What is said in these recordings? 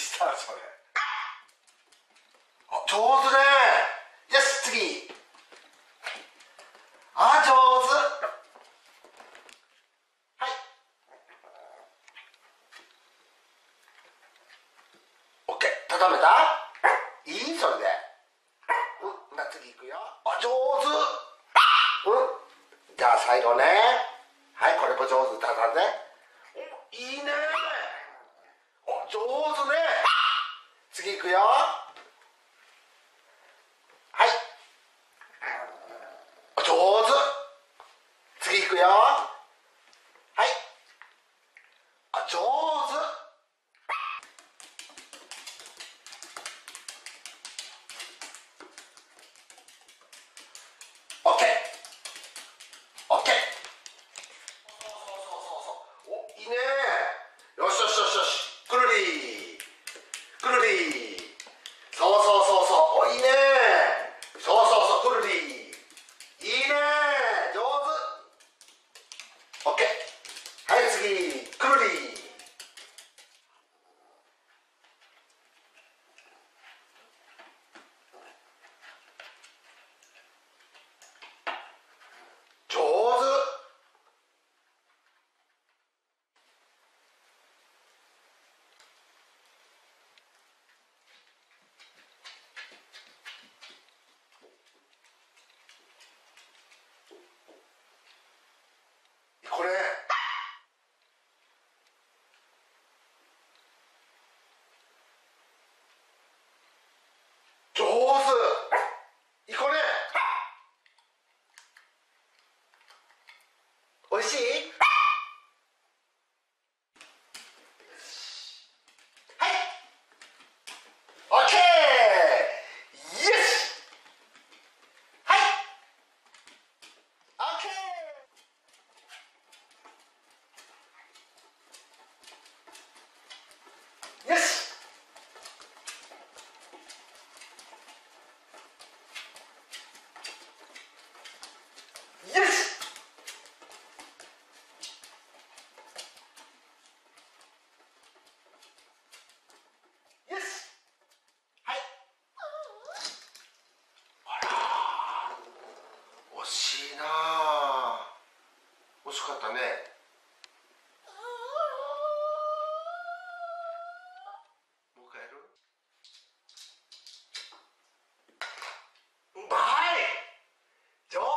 したそれ。あ、上手ね。よし、次。あ、上手。はい。オッケー、畳めた？いい？それで。うん、な、次いくよ。あ、上手。うん。じゃあ最後ね。はい、これも上手。畳んで。お、いいね。お、上手ね。次いくよ。はい。上手。次いくよ。はい。あ、上手。オッケー。オッケー。そう。お、いいね。よしよしよしよし。くるり。くるり。そう。お、いいね。そう。くるり。いいね。上手。オッケー。はい、次。くるり。上手。これ上手。いいこれ。おいしい？はい。オッケー。イエス。はい。オッケー。よし。よし。よし。はい。あらー、惜しいなあ。惜しかったね。もう一回やる？はい。上手。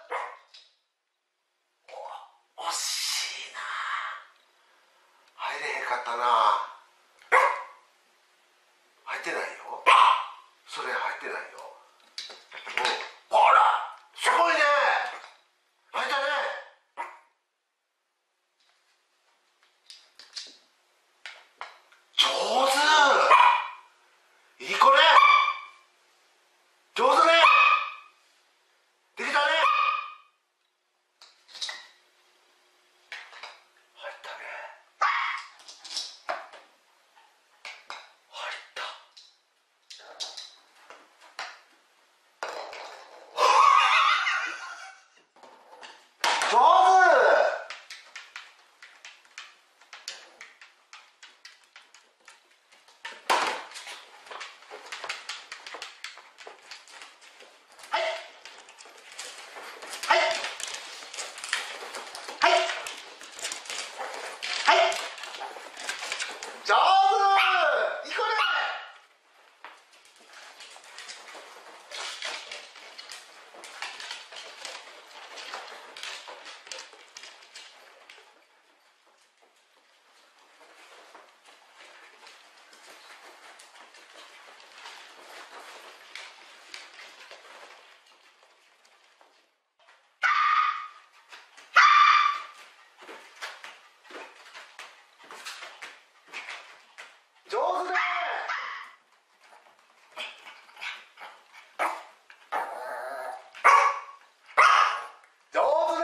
お、惜しいなあ。入れへんかったなあ。入ってないよ。それ入ってないよ。うん。ほら、すごいね。入ったね。上手。いい子ね。上手ね。できたね。入ったね。入った。上手。はい。はい。はい。はい。上手。いい子ね。上手ね。上手ね。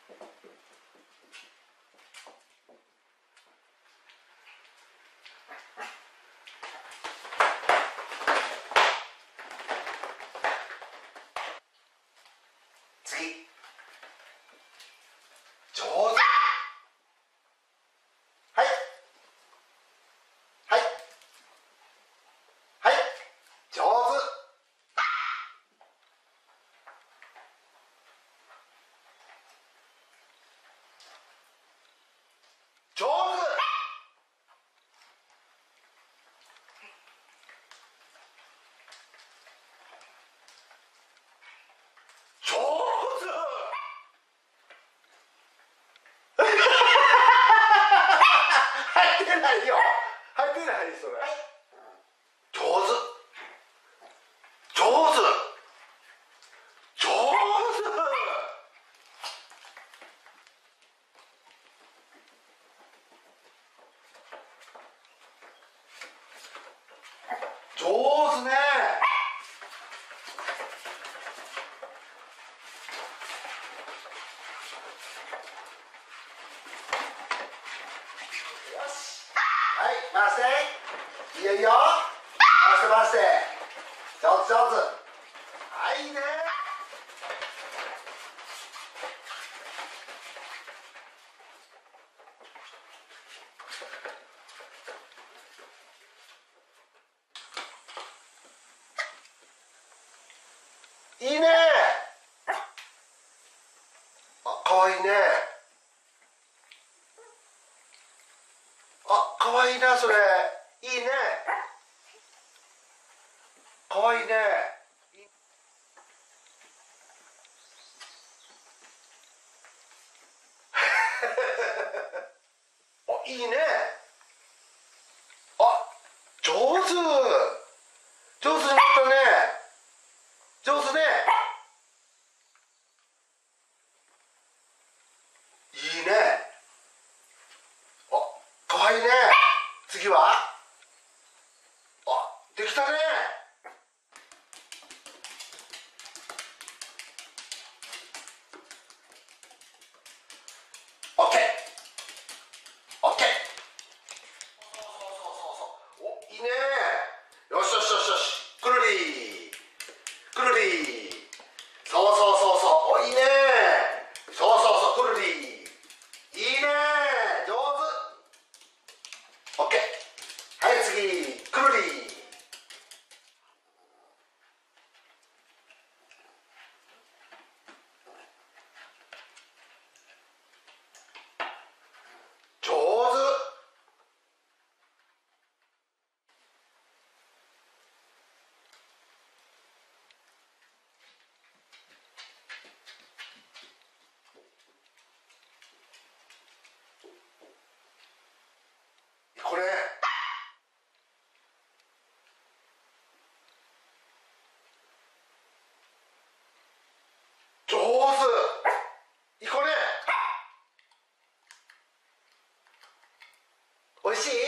次。上手。はい。はい。はい。上手。上手。上手。入ってないよ。入ってないそれ。上手。上手。上手。上手ね。よし。はい、回して。いいよいいよ。回して回して。上手上手。はい、いいね。いいね。あ、かわいいね。あ、かわいいなそれ。いいね。かわいいね。あ、いいね。あ、上手。上手になったね。上手ね。いいね。あ、かわいいね。次は。あ、できたね。オッケー。オッケー。お、いいね。よしよしよしよし。くるり。くるり。そうそうそうそう。お、いいね。そうそうそう。くるり。いいね。上手。オッケー。はい、次。くるり。上手。これ。上手。いいこれ。おいしい。